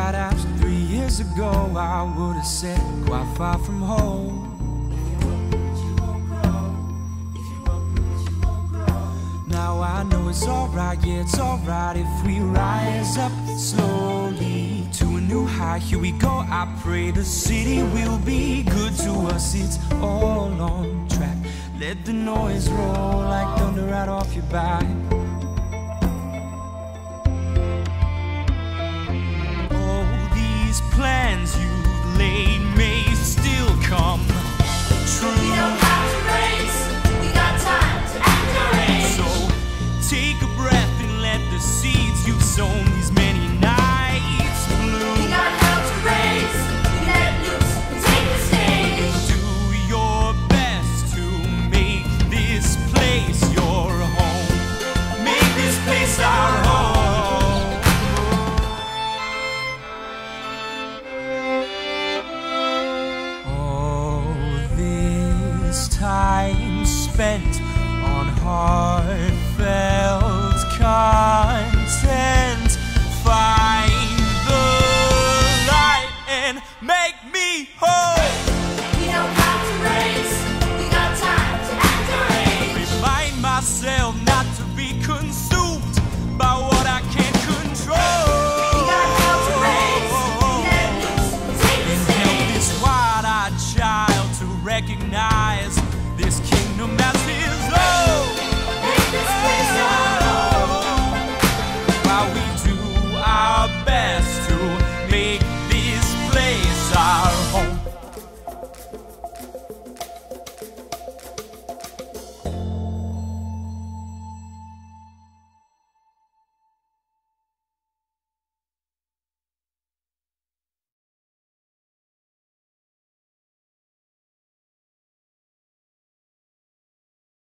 right after 3 years ago, I would have said quite far from home. Now I know it's alright, yeah, it's alright if we rise up slowly to a new high. Here we go, I pray the city will be good to us. It's all on track. Let the noise roll like thunder right off your back. All these plans you've laid may still come true. We don't have to race, we got time to activate. So take a breath and let the seeds you've sown these many